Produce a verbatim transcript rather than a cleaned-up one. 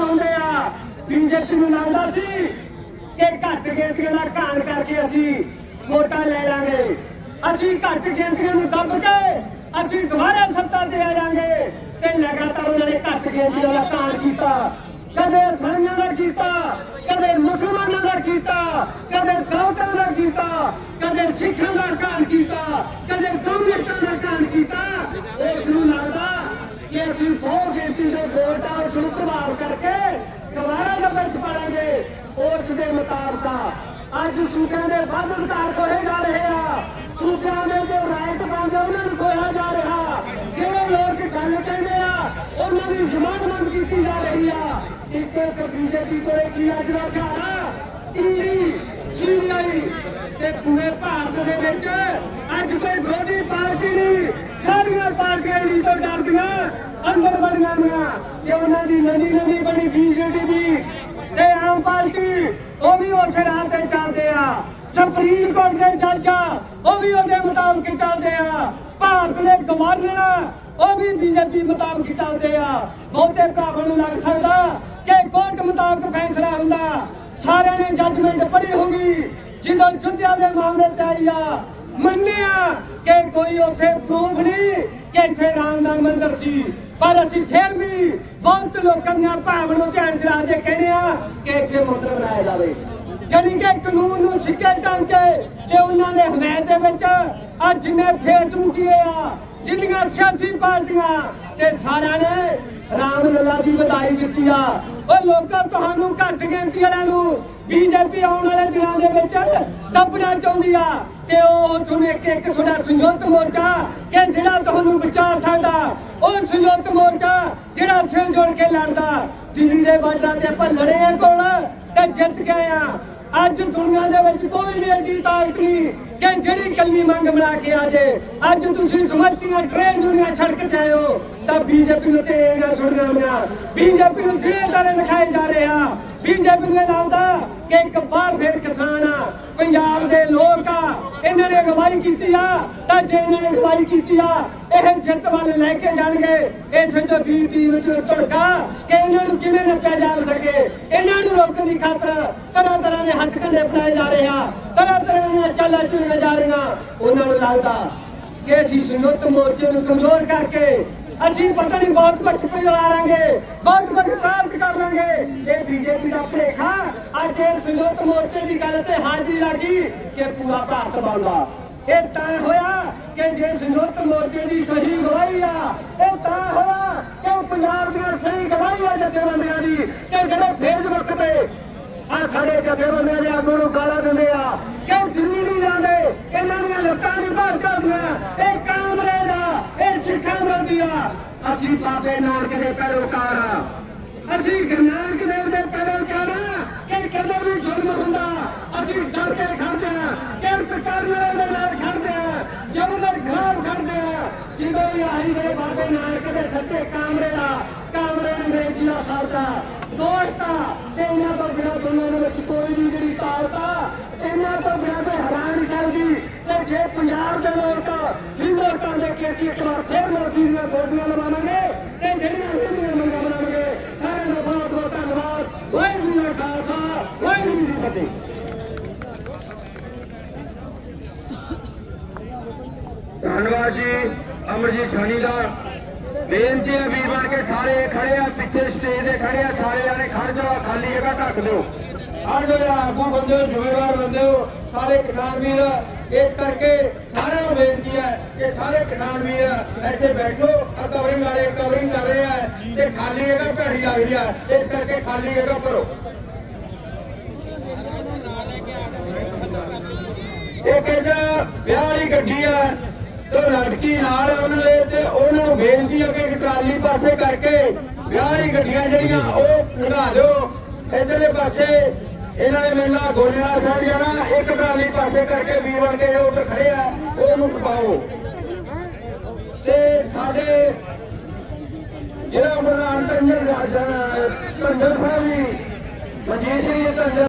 आउंदे आ BJP नूं लगदा सी कि घट गिणतियां दा घाण करके असीं वोटां ले लांगे, असीं घट गिणतियां नूं दब के असीं दुबारा सत्ता ते आ जांगे। ते लगातार उन्होंने घट गिणतियां दा घाण कीता, कदे ईसाइयां दा कीता, कदे मुसलमानां दा कीता, कदे दलितां दा कीता, कदे सिखां दा घाण कीता, कदे कम्युनिस्टां दा घाण कीता। इस नूं लगदा कि असीं बहुत गिणती दे वोट आ उस नूं प्रभाव करके दुबारा डब्बे च पावांगे। उस दे मुताबिक अज सूबे के वध अधिकार खोए जा रहे हैं, सूबे के जो राइट बनते उन्होंने खोया जा रहा, ਜਿਹੜੇ लोग गल कहते हैं उन्होंने जमानत की जा रही है। एक एक बीजेपी को की अज का हथियार ईडी सीबीआई ते पूरे भारत के विच अज कोई विरोधी पार्टी नहीं, सारिया पार्टियां ईडी तो डरदियां अंदर बड़ियां कि उन्होंने नवी नवी बनी बीजेपी ते आम पार्टी वो भी उस राह से चलते आ, सुप्रीम कोर्ट के जज आ वो भी उसके मुताबिक चलते आ, भारत के गवर्नर वो भी बीजेपी मुताबिक चलते आ। बहुते भरावां नूं लग सकदा कि कोर्ट मुताबिक फैसला हुंदा, सारिਆਂ ने जजमेंट पढ़ी होगी जो युद्धिया के मामले ते आई आ, मन्निया कि कोई उत्थे प्रूफ नहीं कि इत्थे रामनाथ मंदिर सी, पर असीं फिर भी बहुत लोगों दी भावना नूं ध्यान च रखदे कहने आ कि इत्थे मंदिर बनाया जावे। जानी कि कानून नूं सिक्के ढंग के ते उन्हां दे हमायत दे विच अज जिन्ने फेसबुकीए आ जिन्नियां सियासी पार्टियां ते सारिਆਂ ने राम लला की बधाई दी आ। ਉਹ ਲੋਕਾਂ ਤੁਹਾਨੂੰ ਘੱਟ ਗਿਣਤੀ ਵਾਲਿਆਂ ਨੂੰ बीजेपी आने वाले दिनों के विच दबना चाहती आ कि ਉਹ ਤੁਹਾਨੂੰ ਇੱਕ ਇੱਕ ਤੁਹਾਡਾ ਸੰਯੁਕਤ ਮੋਰਚਾ कि ਜਿਹੜਾ ਤੁਹਾਨੂੰ ਬਚਾ ਸਕਦਾ, ਉਹ ਸੰਯੁਕਤ ਮੋਰਚਾ ਜਿਹੜਾ ਸਿਰ ਜੋੜ ਕੇ ਲੜਦਾ। ਦਿੱਲੀ ਦੇ ਬਾਰਡਰਾਂ ਤੇ ਆਪਾਂ ਲੜੇ ਆ ਕੋਲ ਤੇ ਜਿੱਤ ਗਏ ਆ। ਅੱਜ ਦੁਨੀਆ ਦੇ ਵਿੱਚ ਕੋਈ ਵੀ ਐਡੀ ਤਾਕਤ ਨਹੀਂ ਕਿ ਜਿਹੜੀ ਕੱਲੀ ਮੰਗ ਬਣਾ ਕੇ ਆ ਜੇ। ਅੱਜ ਤੁਸੀਂ ਸਮਝੀਆਂ ਟ੍ਰੇਨ ਦੁਨੀਆ ਸੜਕ ਤੇ ਆਇਓ ਤਾਂ बीजेपी ਨੂੰ ਤੇਰੀਆਂ ਸੁਣੀਆਂ ਹੋਈਆਂ, बीजेपी ਨੂੰ ਕਿਹੜੇ ਤਾਰੇ ਦਿਖਾਏ ਜਾ ਰਹੇ ਆ। बीजेपी ने लगता कि एक बार फिर किसान आ पंजाब के लोग आ इन्होंने अगवाई की जे इन्होंने अगवाई की यह जित वाल लैके जाएंगे। इस जो बीपी धड़का कि इन्होंने किमें नपया जा सके, इन्होंने रोकने की खातर तरह तरह के हथ कंडे अपनाए जा रहे हैं, तरह तरह दी चालां चलिया जा रही। उन्होंने लगता कि असीं संयुक्त मोर्चे को कमजोर करके असीं पता नहीं बहुत कुछ पिला लेंगे, बहुत कुछ प्राप्त कर लेंगे। ये बीजेपी का भुलेखा अज संयुक्त मोर्चे की गल ते हाजिरी लगी कि पूरा भारत बनदा। ये तां होया कि जे संयुक्त मोर्चे की सही गवाही आ, ये तां होया कि पंजाब दी सही गवाही आ जथेबंदियां दी कि जिहड़े फेसबुक ते आ साडे जथेबंदियां दे आगू नूं गालां दिंदे आ कि दिल्ली नहीं जांदे, इन्हां दीयां लत्तां नहीं भर चलदियां, ये कांग्रेस आ, ये सिखां विरोधी आ। असीं बाबे नानक दे पैरोकार आ, असीं गुरु नानक देव दे पैरोकार आ कि कदे भी जुर्म हुंदा असीं डर के खड़दे आ, किरत करन वाले दे नाल खड़दे आ, जब दे खिलाफ खड़दे आ। जिदों भी आई गए बाबे नानक दे सच्चे कामरे आ, कामरे अंग्रेजी दा सादा दोस्त आ ते इन्हां तो बिना दुनिया दे विच कोई भी जिहड़ी ताकत आ इन्हां तो बिना कोई हरा नहीं सकदी। ते जे पंजाब दे लोक हिंदुस्तान दे केटी इस बार फिर मोदी दीयां गोडियां लवावांगे ते जिहड़ियां हिंदुआं मंगां बनावांगे। सारिआं दा बहुत बहुत धन्नवाद। वाहिगुरू जी का खालसा, वाहिगुरू जी की फतेह। धन्नवाद जी अमरजीत सानी का। बेनती है वीर बन के सारे खड़े आ, पिछे स्टेज से खड़े आ, सारे जाने खड़ जाओ, खाली जगह ढक दो, खड़ जाओ, आगू बंदे हो, जिम्मेवार बंदे हो, सारे किसान वीर। इस करके सारे बेनती है कि सारे किसान वीर इतने बैठो, कवरिंग वाले कवरिंग कर रहे हैं ते खाली जगह भैड़ी लग रही है, इस करके खाली जगह भरो। एक ब्याह वाली गड्डी है तो लड़की नाल उन्होंने उन्होंने बेनती है कि ट्राली पासे करके ब्याह वाली गड्डियां जड़ियां वो लगा दो। इधरले पासे इन्होंने मेला गोलियां चढ़ जाना, एक ट्राली पासे करके वीर बन के जो उधर खड़े आ वो टपाओ। ते साडे जिला प्रधान धनजर धनजर साहब जी मनजीत सिंह धनजर